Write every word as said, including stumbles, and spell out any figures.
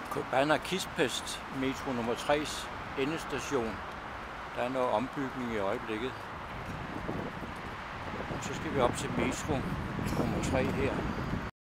Kubana-Kispest, metro nummer tre's endestation. Der er noget ombygning i øjeblikket. Så skal vi op til metro nummer tre her.